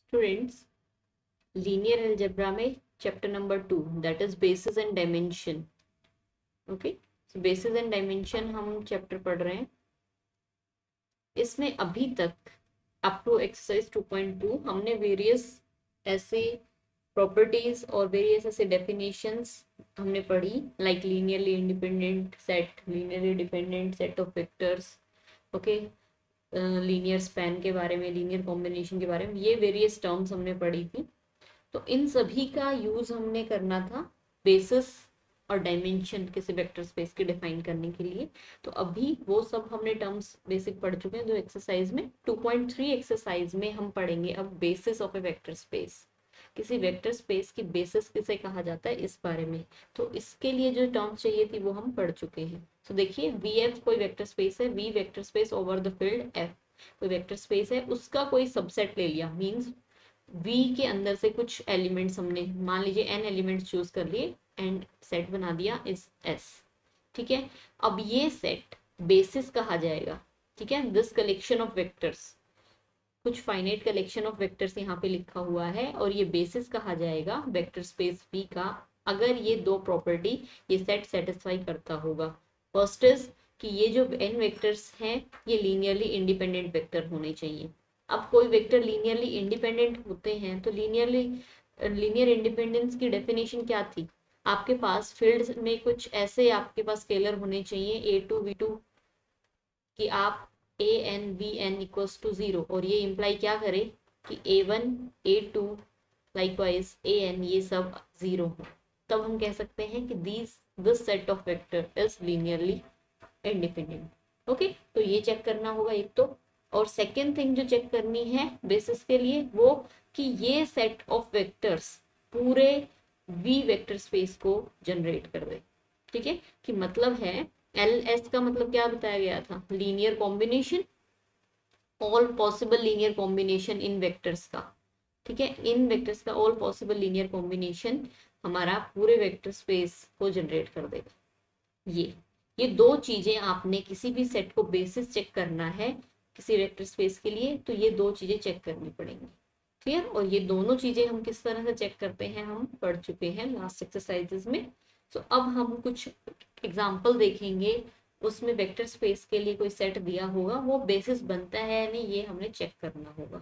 Students, linear algebra में chapter number 2 that is basis and dimension. Okay, so basis and dimension हम chapter पढ़ रहे हैं। इसमें अभी तक अप टू एक्सरसाइज 2.2 हमने वेरियस ऐसे प्रॉपर्टीज और वेरियस ऐसे डेफिनेशंस हमने पढ़ी, like linearly independent set, linearly dependent set of vectors, okay, linear span के बारे में, लीनियर कॉम्बिनेशन के बारे में, ये वेरियस टर्म्स हमने पढ़ी थी। तो इन सभी का यूज हमने करना था बेसिस और डायमेंशन किसी वेक्टर स्पेस के डिफाइन करने के लिए। तो अभी वो सब हमने टर्म्स बेसिक पढ़ चुके हैं, जो एक्सरसाइज में 2.3 एक्सरसाइज में हम पढ़ेंगे अब basis of a vector space. किसी वेक्टर स्पेस की बेसिस किसे कहा जाता है, इस बारे में। तो इसके लिए जो टर्म्स चाहिए थी वो हम पढ़ चुके हैं। तो देखिए, वी एफ कोई वेक्टर स्पेस है, V vector space over the field F कोई वेक्टर स्पेस है, उसका कोई सबसेट ले लिया, मींस V के अंदर से कुछ एलिमेंट्स हमने, मान लीजिए n एलिमेंट्स चूज कर लिए एंड सेट बना दिया इस S। ठीक है, अब ये सेट बेसिस कहा जाएगा। ठीक है, दिस कलेक्शन ऑफ वेक्टर्स, कुछ फाइनाइट कलेक्शन ऑफ वेक्टर्स यहाँ पे लिखा हुआ है, और ये बेसिस कहा जाएगा वेक्टर स्पेस V का, अगर ये दो प्रॉपर्टी ये सेट सेटिस्फाई करता होगा। फर्स्ट इज कि ये जो n वेक्टर्स हैं ये लीनियरली इंडिपेंडेंट वेक्टर होने चाहिए। अब कोई वेक्टर लीनियरली इंडिपेंडेंट होते हैं तो लीनियर इंडिपेंडेंस की डेफिनेशन क्या थी, आपके पास फील्ड में कुछ ऐसे आपके पास स्केलर होने चाहिए a2 v2 कि आप a n b n equals to 0, और ये इम्प्लाई क्या करे कि a1 a2 likewise a n ये सब 0 हो। तब हम कह सकते हैं कि this set of vector is linearly independent. Okay, तो ये चेक करना होगा एक तो। और सेकेंड थिंग जो चेक करनी है बेसिस के लिए, वो कि ये सेट ऑफ वेक्टर्स पूरे वी वेक्टर स्पेस को जनरेट कर दे। ठीक है, कि मतलब है एल एस का मतलब क्या बताया गया था, linear combination, all possible linear combination इन वेक्टर्स का। ठीक है, इन वेक्टर्स का ऑल पॉसिबल लीनियर कॉम्बिनेशन हमारा पूरे वेक्टर स्पेस को जनरेट कर देगा। ये दो चीजें आपने किसी भी सेट को बेसिस चेक करना है किसी वेक्टर स्पेस के लिए, तो ये दो चीजें चेक करनी पड़ेंगी। क्लियर, और ये दोनों चीजें हम किस तरह से चेक करते हैं हम पढ़ चुके हैं लास्ट एक्सरसाइजेस में। तो अब हम कुछ एग्जांपल देखेंगे, उसमें वेक्टर स्पेस के लिए कोई सेट दिया होगा, वो बेसिस बनता है या नहीं, ये हमने चेक करना होगा।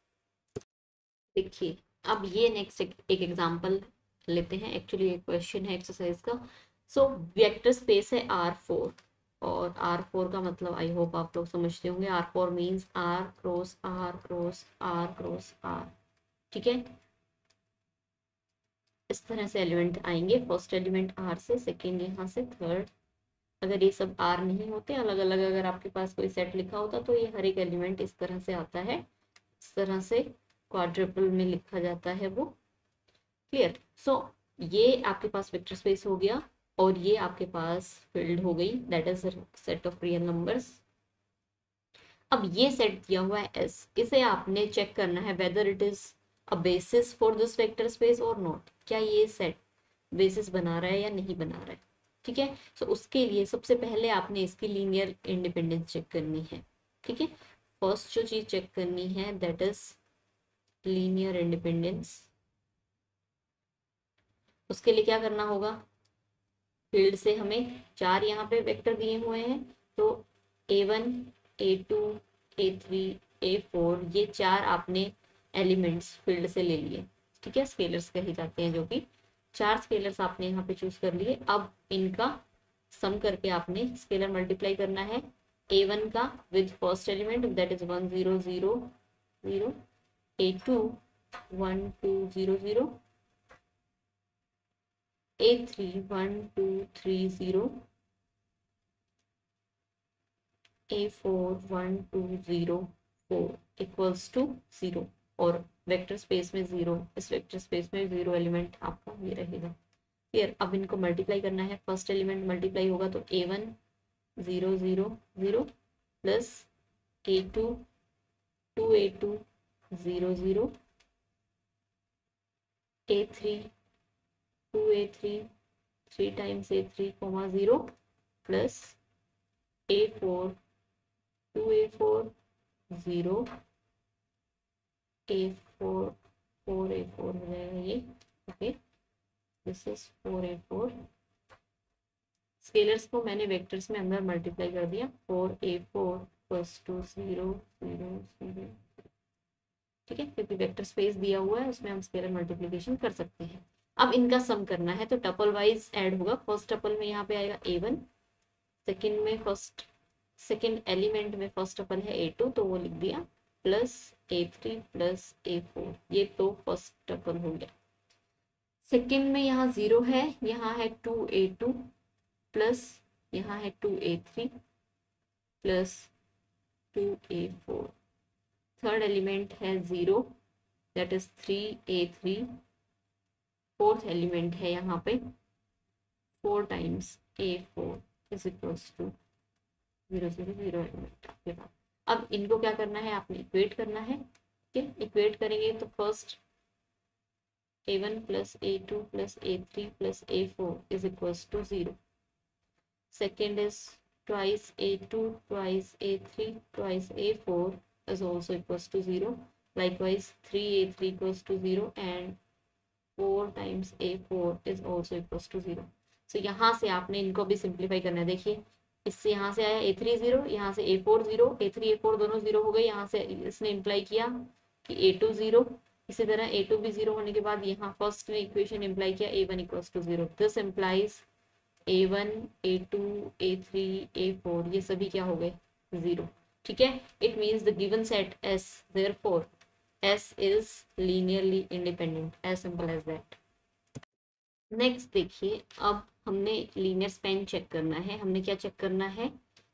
देखिए, अब ये नेक्स्ट एक एग्जांपल लेते हैं, एक्चुअली एक क्वेश्चन है एक्सरसाइज का। सो वेक्टर स्पेस है R4, और R4 का मतलब आई होप आप लोग समझते होंगे, R4 means R cross R cross R cross R। ठीक है, इस तरह से एलिमेंट आएंगे, फर्स्ट एलिमेंट R से, सेकेंड यहाँ से, थर्ड। अगर ये सब R नहीं होते, अलग अलग अगर आपके पास कोई सेट लिखा होता तो ये हर एक एलिमेंट इस तरह से आता है, इस तरह से क्वाड्रुपल में लिखा जाता है वो। क्लियर, सो ये आपके पास वेक्टर स्पेस हो गया, और ये आपके पास फील्ड हो गई, that is set of real numbers. अब ये सेट दिया हुआ है S, इसे आपने चेक करना है whether it is a basis for this vector space और नॉट, क्या ये सेट बेसिस बना रहा है या नहीं बना रहा है। ठीक है, सो उसके लिए सबसे पहले आपने इसकी लीनियर इंडिपेंडेंस चेक करनी है। ठीक है, फर्स्ट जो चीज चेक करनी है दैट इज लीनियर इंडिपेंडेंस। उसके लिए क्या करना होगा, फील्ड से हमें चार यहाँ पे वेक्टर दिए हुए हैं, तो a1 a2 a3 a4 ये चार आपने एलिमेंट्स फील्ड से ले लिए। ठीक है, स्केलर्स कहे जाते हैं, जो कि चार स्केलर्स आपने यहाँ पे चूज कर लिए। अब इनका सम करके आपने स्केलर मल्टीप्लाई करना है, a1 का with first element that is 1 0 0 0, a2 1 2 0 0, a3 1 2 3 0, a4 1 2 0 4 equals to 0, और वेक्टर स्पेस में 0, इस वेक्टर स्पेस में 0 एलिमेंट आपका ये रहेगा। क्लियर, अब इनको मल्टीप्लाई करना है, फर्स्ट एलिमेंट मल्टीप्लाई होगा तो a1 0 0 0 plus a2 2 a2 0 0, a3 2 a3 3 times a3 0 plus a4 2 a4 0 A4 4A4 हो जाएगा ये। Okay, this is 4A4। Scalars को मैंने वेक्टर्स में अंदर मल्टीप्लाई कर दिया। 4A4 प्लस 2 0 0 0, ठीक है, क्योंकि वेक्टर स्पेस दिया हुआ है उसमें हम स्केलर मल्टीप्लिकेशन कर सकते हैं। अब इनका सम करना है तो टपल वाइज ऐड होगा। फर्स्ट टपल में यहाँ पे आएगा A1, सेकंड में सेकंड एलिमेंट में फर्स्ट टपल है A2 तो वो लिख दिया, प्लस A3 प्लस A4, ये तो फर्स्ट टपल हो गया। सेकंड में यहाँ 0 है, यहाँ है 2A2 प्लस यहाँ है 2A3 plus 2A4। Third element है 0, that is 3A3। Fourth element है यहाँ पे 4 times A4 is equals to 0 0 0 element आपके पास। अब इनको क्या करना है, आपने इक्वेट करना है। ठीक है, इक्वेट करेंगे तो first A1 plus A2 plus A3 plus A4 is equals to 0। Second is twice A2 twice A3 twice A4 is also equals to 0. Likewise 3A3 equals to 0 and 4 times A4 is also equals to 0. So यहाँ से आपने इनको भी simplify करना है। देखिए इससे यहाँ से आया A3 0, यहाँ से A4 0, A3 A4 दोनों 0 हो गए। यहाँ से इसने इम्प्लाई किया कि A2 0, इसी तरह A2 भी 0 होने के बाद यहाँ फर्स्ट ने इक्वेशन इम्प्लाई किया A1 equals to 0। This implies A1 A2 A3 A4 ये सभी क्या हो गए, 0। ठीक है, it means the given set S, therefore S is linearly independent, as simple as that. Next देखिए, अब हमने लीनियर स्पैन चेक करना है। हमने क्या चेक करना है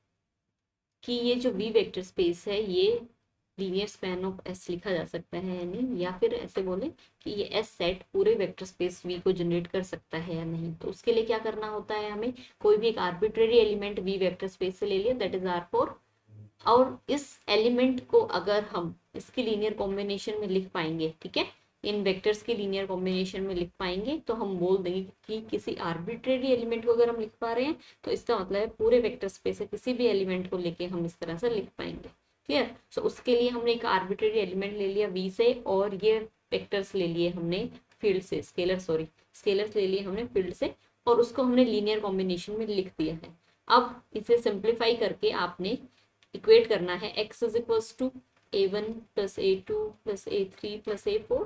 कि ये जो V वेक्टर स्पेस है ये लीनियर स्पैन ऑफ S लिखा जा सकता है या नहीं, या फिर ऐसे बोले कि ये S सेट पूरे वेक्टर स्पेस V को जनरेट कर सकता है या नहीं। तो उसके लिए क्या करना होता है, हमें कोई भी एक arbitrary element V vector space से ले लिया, दैट इज R4, और इस एलिमेंट को अगर हम इसकी लीनियर कॉम्बिनेशन में लिख पाएंगे, ठीक है, इन वेक्टर्स की लीनियर कॉम्बिनेशन में लिख पाएंगे तो हम बोल देंगे कि किसी आर्बिट्रेरी एलिमेंट को अगर हम लिख पा रहे हैं तो इसका मतलब है पूरे वेक्टर स्पेस से किसी भी एलिमेंट को लेके हम इस तरह से लिख पाएंगे। क्लियर। सो उसके लिए हमने एक आर्बिट्रेरी एलिमेंट ले लिया V से, और ये वेक्टर्स ले लिए हमने फील्ड से, स्केलर्स ले लिए हमने फील्ड से, और उसको हमने लीनियर कॉम्बिनेशन में लिख दिया है। अब इसे सिंप्लीफाई करके आपने इक्वेट करना है। x is equals to A1 plus A2 plus A3 plus A4,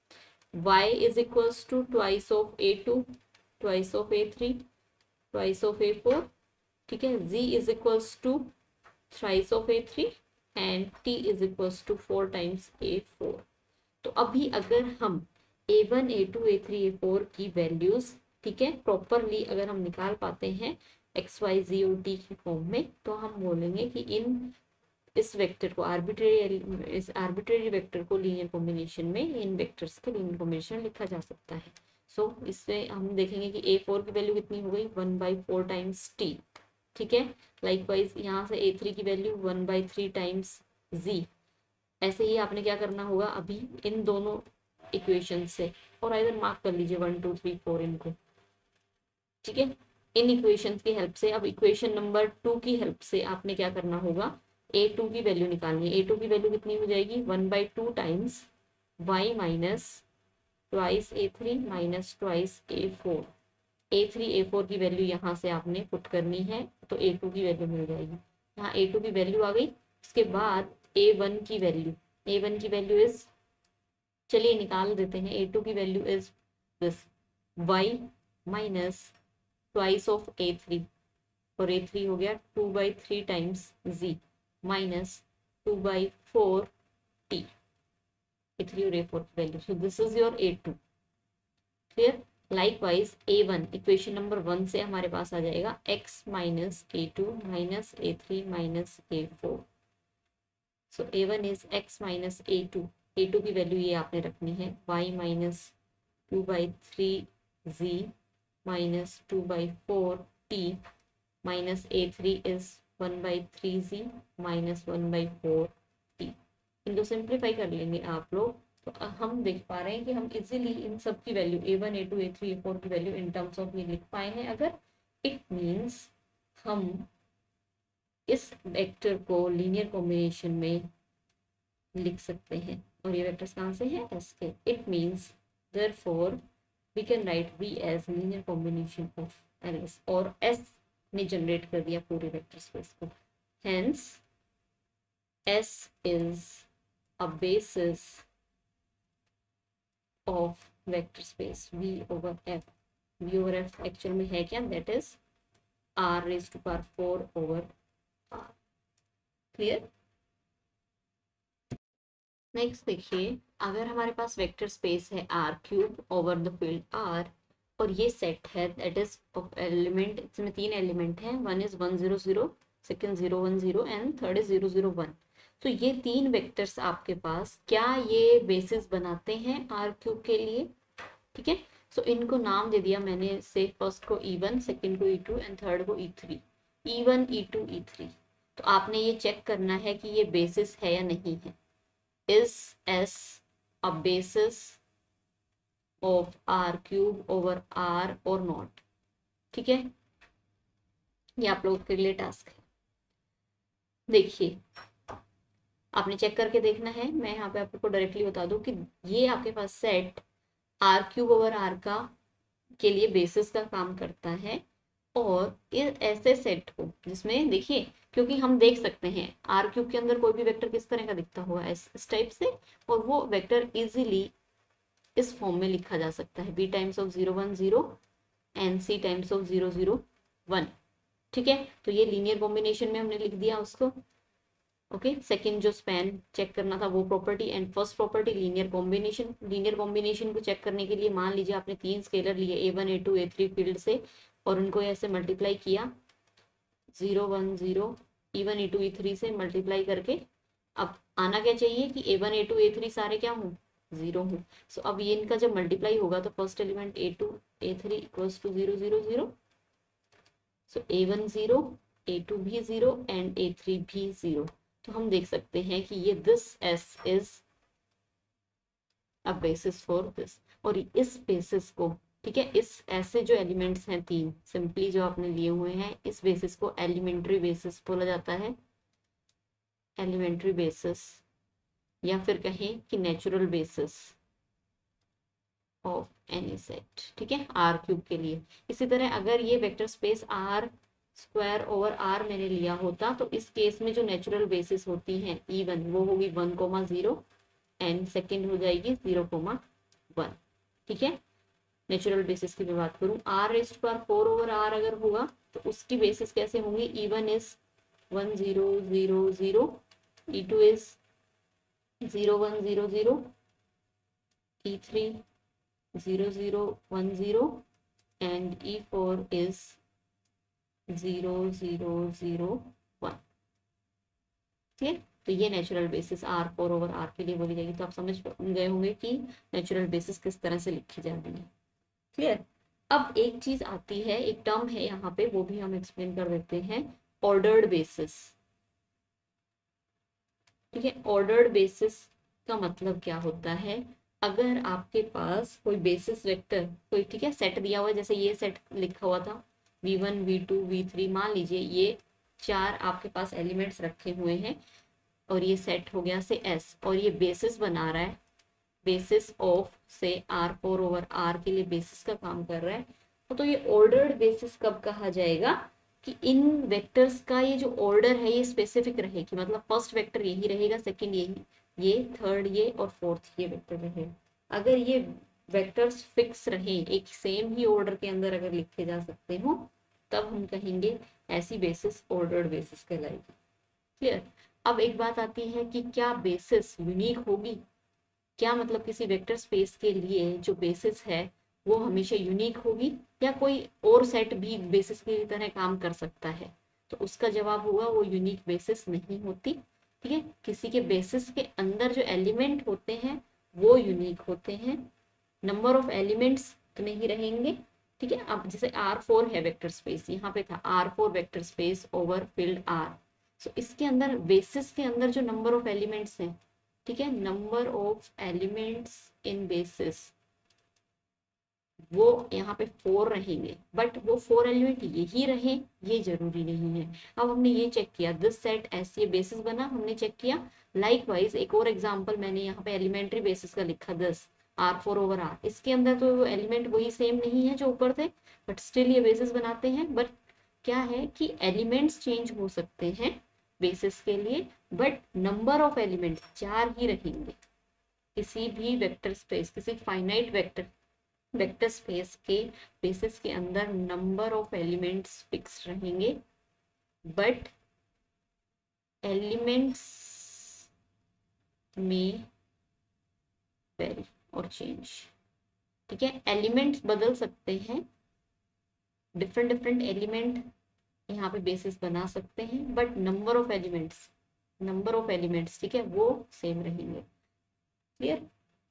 y is equals to twice of A2 twice of A3 twice of A4, ठीक है, z is equals to thrice of A3 and t is equals to 4 times A4। तो अभी अगर हम A1 A2 A3 A4 की values, ठीक है, properly अगर हम निकाल पाते हैं x y z और t की फॉर्म में, तो हम बोलेंगे कि इस वेक्टर को इस आर्बिट्रेरी वेक्टर को लीनियर कॉम्बिनेशन में इन वेक्टर्स के लीनियर कॉम्बिनेशन लिखा जा सकता है। सो इससे हम देखेंगे कि A4 की वैल्यू कितनी हो गई, 1/4 टाइम्स t, ठीक है। लाइकवाइज यहाँ से A3 की वैल्यू 1/3 टाइम्स z। ऐसे ही आपने क्या करना होगा अभी इन दोनों इक्वेशन से, और आइदर मार्क कर लीजिए 1 2 3 4 इनको, ठीक है, इन इक्वेशंस की हेल्प से। अब इक्वेशन नंबर 2 की हेल्प से आपने क्या करना होगा, A2 की वैल्यू निकालनी है। A2 की वैल्यू कितनी हो जाएगी, 1/2 times y minus twice A3 minus twice A4। A3 A4 की वैल्यू यहाँ से आपने पुट करनी है तो A2 की वैल्यू मिल जाएगी। यहाँ A2 की वैल्यू आ गई। उसके बाद A1 की वैल्यू इज, चलिए निकाल देते हैं। A2 की value is this y minus twice of A3, और A3 हो गया 2/3 times z minus 2/4 t। A3 और A4 की value, so this is your A2। Clear. Likewise A1 equation number 1 से हमारे पास आ जाएगा x minus A2 minus A3 minus A4। So A1 is x minus A2 की वैल्यू ये आपने रखनी है, y minus 2/3 z minus 2/4 t minus A3 is 1/3 z minus 1/4 t। इनको सिंप्लीफाई कर लेंगे आप लोग तो हम देख पा रहे हैं कि हम इजीली इन सब की value A1 A2 A3 A4 की वैल्यू इन टर्म्स ऑफ ये लिख पाए हैं। अगर इट मीन्स हम इस वेक्टर को लीनियर कॉम्बिनेशन में लिख सकते हैं, और ये वेक्टर्स कहाँ से है, एस के। It means therefore we can write V as linear combination of L S, और एस ने जनरेट कर दिया पूरे वेक्टर स्पेस को। Hence S is a basis of vector space V over F। V over F actual में है क्या, that is R raised to power 4 over R। Clear. Next देखिए, अगर हमारे पास वेक्टर स्पेस है R cube over the field R, और ये सेट है दैट इज ऑफ एलिमेंट, इसमें 3 एलिमेंट हैं, one is 1 0 0, second 0 1 0 and third is 0 0 1। तो ये 3 वेक्टर्स आपके पास क्या ये बेसिस बनाते हैं R क्यूब के लिए, ठीक है। सो इनको नाम दे दिया मैंने, से फर्स्ट को E1, सेकंड को E2 एंड थर्ड को E3। E1 E2 E3, तो आपने ये चेक करना है कि ये बेसिस है या नहीं है। Is S a basis of R cube over R or not, ठीक है। ये आप लोगों के लिए टास्क है। देखिए आपने चेक करके देखना है, मैं यहाँ पे आपको डायरेक्टली बता दूं कि ये आपके पास set R cube over R का के लिए बेसिस का काम करता है, और इस ऐसे सेट को जिसमें देखिए, क्योंकि हम देख सकते हैं R क्यूब के अंदर कोई भी वेक्टर किस तरह का दिखता हुआ है, इस टाइप से, और वो वेक्टर इजीली इस फॉर्म में लिखा जा सकता है, b times of 0 1 0 and c times of 0 0 1, ठीक है। तो ये लीनियर कॉम्बिनेशन में हमने लिख दिया उसको। ओके, सेकंड जो स्पैन चेक करना था वो property, and first property linear combination. Linear combination को चेक करने के लिए मान लीजिए आपने 3 स्केलर लिए A1 A2 A3 फील्ड से, और उनको ऐसे मल्टीप्लाई किया 0 1 0 E1 E2 E3 से मल्टीप्लाई करके, अब आना क्या चाहिए कि A1 A2 A3 सारे क्या हों, 0 हों। सो अब ये इनका जब मल्टीप्लाई होगा तो first element A2 A3 equals to 0 0 0, so A1 0 A2 भी 0 एंड A3 भी 0। तो हम देख सकते हैं कि ये this S is a basis for this, और इस बेसिस को, ठीक है, इस ऐसे जो एलिमेंट्स हैं 3 सिंपली जो आपने लिए हुए हैं, इस बेसिस को एलिमेंट्री बेसिस बोला जाता है, एलिमेंट्री बेसिस, या फिर कहें कि natural basis of any set, ठीक है, R क्यूब के लिए। इसी तरह अगर ये vector space R square over R मैंने लिया होता, तो इस केस में जो नेचुरल बेसिस होती हैं E1 वो होगी 1 0 एंड सेकेंड हो जाएगी 0 1, ठीक है। नेचुरल बेसिस की मैं बात करूं, R raised to power 4 over R अगर होगा तो उसकी बेसिस कैसे होंगी, E1 is 1 0 0 0, E2 is 0 1 0 0, E3 0 0 1 0 and E4 is 0 0 0 1, ठीक है। तो ये natural basis R4 over R के लिए बोली जाएगी। तो आप समझ गए होंगे कि नेचुरल बेसिस किस तरह से लिखी जाती है। क्लियर। अब एक चीज आती है, एक टर्म है यहाँ पे, वो भी हम एक्सप्लेन कर देते हैं, ऑर्डर्ड बेसिस, ठीक है। ऑर्डर्ड बेसिस का मतलब क्या होता है, अगर आपके पास कोई बेसिस वेक्टर कोई, ठीक है, सेट दिया हुआ है, जैसे ये सेट लिखा हुआ था V1 V2 V3, मान लीजिए ये 4 आपके पास एलिमेंट्स रखे हुए हैं, और ये सेट हो गया से S, और ये बेसिस बना रहा है, बेसिस ऑफ से R4 ओवर R के लिए बेसिस का काम कर रहा है। तो ये ऑर्डर्ड बेसिस कब कहा जाएगा, कि इन वेक्टर्स का ये जो ऑर्डर है ये स्पेसिफिक रहेगी, मतलब फर्स्ट वेक्टर यही रहेगा, सेकंड यही, ये थर्ड ये, और फोर्थ ये वेक्टर रहेगा। अगर ये वेक्टर्स फिक्स रहे, एक सेम ही ऑर्डर के अंदर अगर लिखे जा सकते हो, तब हम कहेंगे ऐसी बेसिस ऑर्डर्ड बेसिस कहलाएगी। क्लियर। अब एक बात आती है कि क्या बेसिस यूनिक होगी, क्या मतलब किसी वेक्टर स्पेस के लिए जो बेसिस है वो हमेशा यूनिक होगी, या कोई और सेट भी बेसिस की तरह काम कर सकता है। तो उसका जवाब होगा वो यूनिक बेसिस नहीं होती, ठीक है। किसी के बेसिस के अंदर जो एलिमेंट होते हैं वो यूनिक होते हैं, नंबर ऑफ एलिमेंट्स उतने ही रहेंगे, ठीक है। अब जैसे R4 है वेक्टर स्पेस, यहाँ पे था R4 vector space over field R, so इसके अंदर बेसिस के अंदर जो नंबर ऑफ एलिमेंट्स हैं, ठीक है, number of elements in basis वो यहाँ पे 4 रहेंगे, बट वो 4 एलिमेंट यही रहे ये जरूरी नहीं है। अब हमने ये चेक किया, दिस सेट ऐसे ये बेसिस बना, हमने चेक किया। लाइकवाइज एक और एग्जांपल मैंने यहाँ पे एलिमेंट्री बेसिस का लिखा 10 R4/R, इसके अंदर तो एलिमेंट वही सेम नहीं है जो ऊपर थे, बट स्टिल ये बेसिस बनाते हैं। बट क्या है कि एलिमेंट्स चेंज हो सकते हैं बेसिस के लिए, बट नंबर ऑफ एलिमेंट 4 ही रहेंगे। किसी भी वेक्टर स्पेस, किसी फाइनाइट वेक्टर स्पेस के बेसिस के अंदर नंबर ऑफ एलिमेंट्स फिक्स रहेंगे, बट एलिमेंट्स में वेरी और चेंज। ठीक है, एलिमेंट्स बदल सकते हैं, डिफरेंट डिफरेंट एलिमेंट यहाँ पे बेसिस बना सकते हैं, बट नंबर ऑफ एलिमेंट्स ठीक है वो सेम रहेंगे। क्लियर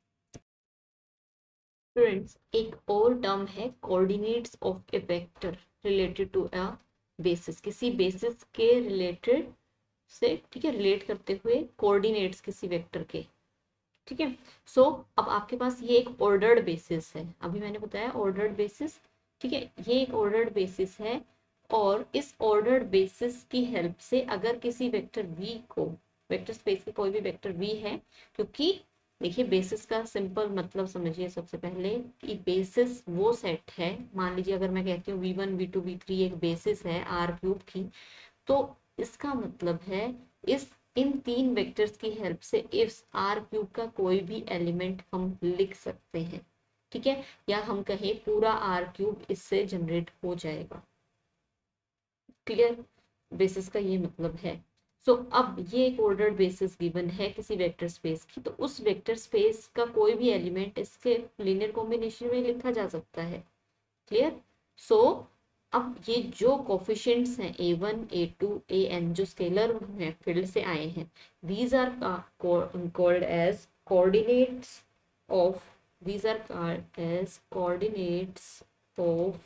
स्टूडेंट्स, एक और टर्म है coordinates of a vector related to a basis. किसी बेसिस के रिलेटेड से, ठीक है, रिलेट करते हुए कोऑर्डिनेट्स किसी वेक्टर के। ठीक है, सो अब आपके पास ये एक ऑर्डर्ड बेसिस है, अभी मैंने बताया ऑर्डर्ड बेसिस। ठीक है, ये एक ऑर्डर्ड बेसिस है, और इस ऑर्डर्ड बेसिस की हेल्प से अगर किसी वेक्टर v को, वेक्टर स्पेस के कोई भी वेक्टर v है, क्योंकि देखिए बेसिस का सिंपल मतलब समझिए सबसे पहले कि बेसिस वो सेट है, मान लीजिए अगर मैं कहती हूँ v1 v2 v3 एक बेसिस है R³ की, तो इसका मतलब है इस इन 3 वेक्टर्स की हेल्प से इस R³ का कोई भी एलिमेंट हम लिख सकते हैं। ठीक है, या हम कहें पूरा R³ इससे जनरेट हो जाएगा। क्लियर, बेसिस का ये मतलब है। सो अब ये एक ऑर्डर्ड बेसिस गिवन है किसी वेक्टर स्पेस की, तो उस वेक्टर स्पेस का कोई भी एलिमेंट इसके लीनियर कॉम्बिनेशन में लिखा जा सकता है। क्लियर, सो अब ये जो कोफिशिएंट्स हैं a1 a2 an जो स्केलर हैं फील्ड से आए हैं, these are called as coordinates of these are called as coordinates of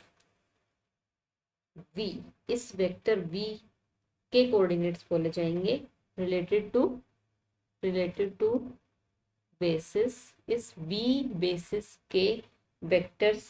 v। इस वेक्टर v के कोऑर्डिनेट्स बोले जाएंगे रिलेटेड टू बेसिस। इस v बेसिस के वेक्टर्स,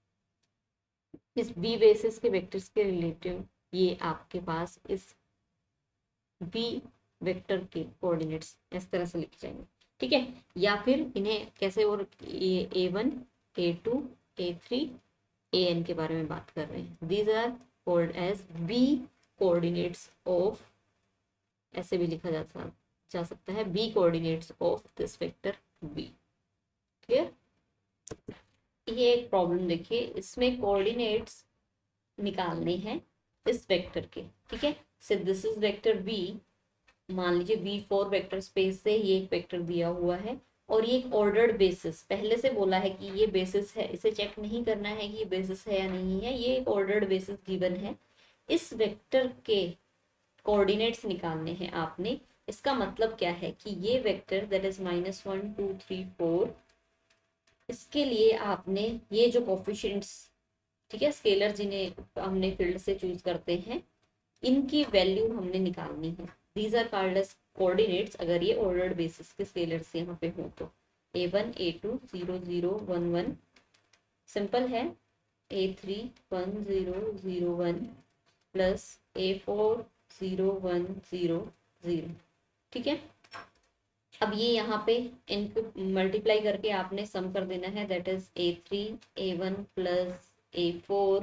इस b बेसिस के वेक्टर्स के रिलेटिव ये आपके पास इस b वेक्टर के कोऑर्डिनेट्स इस तरह से लिखे जाएंगे। ठीक है, या फिर इन्हें कैसे, और a1 a2 a3 an के बारे में बात कर रहे हैं, these are called as b coordinates of, ऐसे भी लिखा जा सकता है b coordinates of this vector b। Clear, ये एक प्रॉब्लम देखिए, इसमें कोऑर्डिनेट्स निकालने हैं इस वेक्टर के। ठीक है, so this is vector v, मान लीजिए v4 वेक्टर स्पेस से ये एक वेक्टर दिया हुआ है, और ये एक ऑर्डर्ड बेसिस, पहले से बोला है कि ये बेसिस है, इसे चेक नहीं करना है कि ये बेसिस है या नहीं है, ये एक ऑर्डर्ड बेसिस गिवन है। इस वेक्टर के कोऑर्डिनेट्स निकालने हैं आपने। इसका मतलब क्या है कि ये वेक्टर दैट इज -1 2 3 4, इसके लिए आपने ये जो कोफिशिएंट्स, ठीक है, स्केलर जिन्हें हमने फील्ड से चूज करते हैं, इनकी वैल्यू हमने निकालनी है। These are called as coordinates अगर ये ऑर्डर्ड बेसिस के स्केलर्स यहाँ पे हो तो। a1 a2 0 0 1 1, सिंपल है, a3 1 0 0 1 प्लस a4 0 1 0 0। ठीक है, अब ये यहाँ पे इनको मल्टीप्लाई करके आपने सम कर देना है, that is a3 a1 plus a4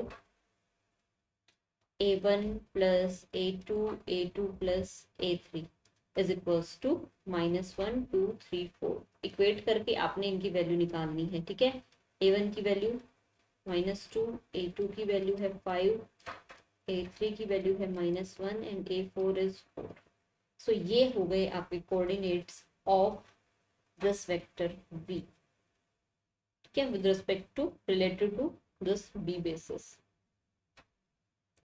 a1 plus a2 a2 plus a3 is equals to -1 2 3 4। Equate करके आपने इनकी वैल्यू निकालनी है। ठीक है, a1 की वैल्यू -2, a2 की वैल्यू है 5, a3 की वैल्यू है -1 एंड a4 इज 4। सो ये हो गए आपके coordinates of this vector v। ठीक है, with respect to related to this b basis.